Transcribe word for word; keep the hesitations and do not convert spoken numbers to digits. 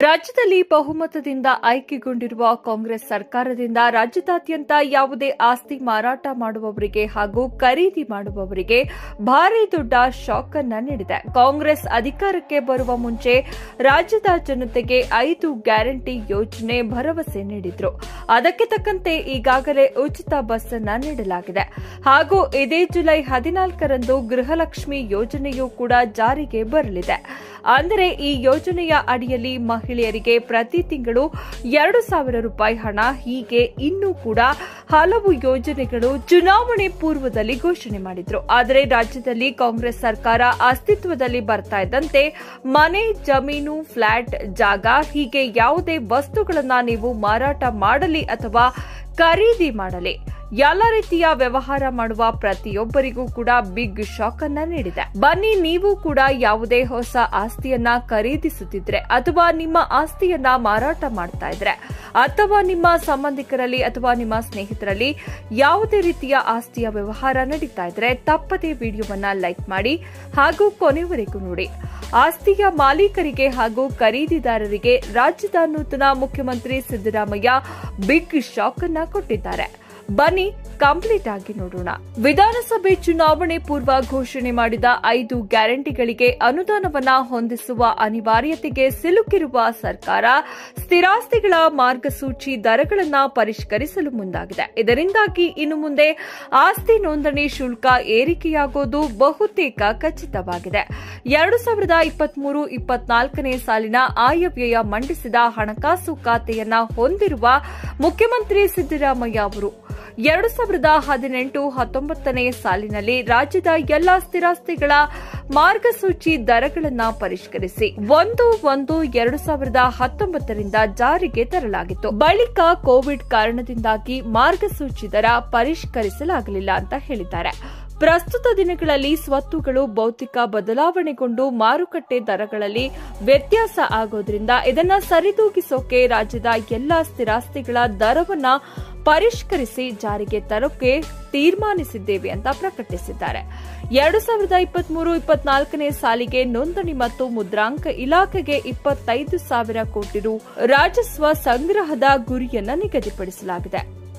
ರಾಜ್ಯದಲ್ಲಿ ಬಹುಮತದಿಂದ ಆಯ್ಕೆಗೊಂಡಿರುವ ಕಾಂಗ್ರೆಸ್ ಸರ್ಕಾರದಿಂದ ರಾಜ್ಯದಾದ್ಯಂತ ಯಾವುದೇ ಆಸ್ತಿ ಮಾರಾಟ ಮಾಡುವವರಿಗೆ ಹಾಗೂ ಖರೀದಿ ಮಾಡುವವರಿಗೆ ಭಾರಿ ದೊಡ್ಡ ಶಾಕ್ ಅನ್ನು ನೀಡಿದೆ. ಕಾಂಗ್ರೆಸ್ ಅಧಿಕಾರಕ್ಕೆ ಬರುವ ಮುಂಚೆ ರಾಜ್ಯದ ಜನತೆಗೆ ಐದು ಗ್ಯಾರಂಟಿ ಯೋಜನೆ ಭರವಸೆ ನೀಡಿದ್ರು. ಅದಕ್ಕೆ ತಕ್ಕಂತೆ ಈಗಾಗಲೇ ಉಚಿತ ಬಸ್ ಅನ್ನು ನೀಡಲಾಗಿದೆ ಹಾಗೂ ಇದೇ ಜುಲೈ ಹದಿನಾಲ್ಕರಂದು ಗೃಹಲಕ್ಷ್ಮಿ ಯೋಜನೆಯೂ ಕೂಡ ಜಾರಿಗೆ ಬರಲಿದೆ. ಅಂದರೆ ಈ ಯೋಜನೆಯ ಅಡಿಯಲ್ಲಿ ಮಹಿಳೆಯರಿಗೆ ಪ್ರತಿ ತಿಂಗಳು ಎರಡು ಸಾವಿರ ರೂಪಾಯಿ ಹಣ, ಹೀಗೆ ಇನ್ನೂ ಕೂಡ ಹಲವು ಯೋಜನೆಗಳು ಚುನಾವಣೆ ಪೂರ್ವದಲ್ಲಿ ಘೋಷಣೆ ಮಾಡಿದ್ರು. ಆದರೆ ರಾಜ್ಯದಲ್ಲಿ ಕಾಂಗ್ರೆಸ್ ಸರ್ಕಾರ ಅಸ್ತಿತ್ವದಲ್ಲಿ ಬರ್ತಾ ಇದ್ದಂತೆ ಮನೆ, ಜಮೀನು, ಫ್ಲಾಟ್, ಜಾಗ ಹೀಗೆ ಯಾವುದೇ ವಸ್ತುಗಳನ್ನ ನೀವು ಮಾರಾಟ ಮಾಡಲಿ ಅಥವಾ ಖರೀದಿ ಮಾಡಲಿ, ಎಲ್ಲ ರೀತಿಯ ವ್ಯವಹಾರ ಮಾಡುವ ಪ್ರತಿಯೊಬ್ಬರಿಗೂ ಕೂಡ ಬಿಗ್ ಶಾಕ್ ಅನ್ನ ನೀಡಿದೆ. ಬನ್ನಿ, ನೀವು ಕೂಡ ಯಾವುದೇ ಹೊಸ ಆಸ್ತಿಯನ್ನ ಖರೀದಿಸುತ್ತಿದ್ರೆ ಅಥವಾ ನಿಮ್ಮ ಆಸ್ತಿಯನ್ನ ಮಾರಾಟ ಮಾಡ್ತಾ ಇದ್ರೆ ಅಥವಾ ನಿಮ್ಮ ಸಂಬಂಧಿಕರಲ್ಲಿ ಅಥವಾ ನಿಮ್ಮ ಸ್ನೇಹಿತರಲ್ಲಿ ಯಾವುದೇ ರೀತಿಯ ಆಸ್ತಿಯ ವ್ಯವಹಾರ ನಡೀತಾ ಇದ್ರೆ ತಪ್ಪದೇ ವಿಡಿಯೋವನ್ನ ಲೈಕ್ ಮಾಡಿ ಹಾಗೂ ಕೊನೆವರೆಗೂ ನೋಡಿ. ಆಸ್ತಿಯ ಮಾಲೀಕರಿಗೆ ಹಾಗೂ ಖರೀದಿದಾರರಿಗೆ ರಾಜ್ಯದ ನೂತನ ಮುಖ್ಯಮಂತ್ರಿ ಸಿದ್ದರಾಮಯ್ಯ ಬಿಗ್ ಶಾಕ್ ಅನ್ನ ಕೊಟ್ಟಿದ್ದಾರೆ. ಬನ್ನಿ ಕಂಪ್ಲೀಟ್ ಆಗಿ ನೋಡೋಣ. ವಿಧಾನಸಭೆ ಚುನಾವಣೆ ಪೂರ್ವ ಘೋಷಣೆ ಮಾಡಿದ ಐದು ಗ್ಯಾರಂಟಿಗಳಿಗೆ ಅನುದಾನವನ್ನ ಹೊಂದಿಸುವ ಅನಿವಾರ್ಯತೆಗೆ ಸಿಲುಕಿರುವ ಸರ್ಕಾರ ಸ್ಥಿರಾಸ್ತಿಗಳ ಮಾರ್ಗಸೂಚಿ ದರಗಳನ್ನು ಪರಿಷ್ಕರಿಸಲು ಮುಂದಾಗಿದೆ. ಇದರಿಂದಾಗಿ ಇನ್ನು ಮುಂದೆ ಆಸ್ತಿ ನೋಂದಣಿ ಶುಲ್ಕ ಏರಿಕೆಯಾಗೋದು ಬಹುತೇಕ ಖಚಿತವಾಗಿದೆ. ಎರಡು ಸಾವಿರದ ಇಪ್ಪತ್ಮೂರು ಇಪ್ಪತ್ನಾಲ್ಕನೇ ಸಾಲಿನ ಆಯವ್ಯಯ ಮಂಡಿಸಿದ ಹಣಕಾಸು ಖಾತೆಯನ್ನ ಹೊಂದಿರುವ ಮುಖ್ಯಮಂತ್ರಿ ಸಿದ್ದರಾಮಯ್ಯ ಅವರು ಎರಡು ಸಾವಿರದ ಹದಿನೆಂಟು ಹತ್ತೊಂಬತ್ತನೇ ಸಾಲಿನಲ್ಲಿ ರಾಜ್ಯದ ಎಲ್ಲಾ ಸ್ಥಿರಾಸ್ತಿಗಳ ಮಾರ್ಗಸೂಚಿ ದರಗಳನ್ನು ಪರಿಷ್ಕರಿಸಿ ಒಂದು ಒಂದು ಎರಡು ಸಾವಿರದ ಹತ್ತೊಂಬತ್ತರಿಂದ ಜಾರಿಗೆ ತರಲಾಗಿತ್ತು. ಬಳಿಕ ಕೋವಿಡ್ ಕಾರಣದಿಂದಾಗಿ ಮಾರ್ಗಸೂಚಿ ದರ ಪರಿಷ್ಕರಿಸಲಾಗಲಿಲ್ಲ ಅಂತ ಹೇಳಿದ್ದಾರೆ. ಪ್ರಸ್ತುತ ದಿನಗಳಲ್ಲಿ ಸ್ವತ್ತುಗಳು ಭೌತಿಕ ಬದಲಾವಣೆಗೊಂಡು ಮಾರುಕಟ್ಟೆ ದರಗಳಲ್ಲಿ ವ್ಯತ್ಯಾಸ ಆಗೋದ್ರಿಂದ ಇದನ್ನು ಸರಿದೂಗಿಸೋಕೆ ರಾಜ್ಯದ ಎಲ್ಲಾ ಸ್ಥಿರಾಸ್ತಿಗಳ ದರವನ್ನ ಪರಿಷ್ಕರಿಸಿ ಜಾರಿಗೆ ತರೋಕೆ ತೀರ್ಮಾನಿಸಿದ್ದೇವೆ ಅಂತ ಪ್ರಕಟಿಸಿದ್ದಾರೆ. ಎರಡು ಸಾವಿರದ ಇಪ್ಪತ್ಮೂರು ಇಪ್ಪತ್ನಾಲ್ಕನೇ ಸಾಲಿಗೆ ನೋಂದಣಿ ಮತ್ತು ಮುದ್ರಾಂಕ ಇಲಾಖೆಗೆ ಇಪ್ಪತ್ತೈದು ಸಾವಿರ ಕೋಟಿ ರು ರಾಜಸ್ವ ಸಂಗ್ರಹದ ಗುರಿಯನ್ನು ನಿಗದಿಪಡಿಸಲಾಗಿದೆ.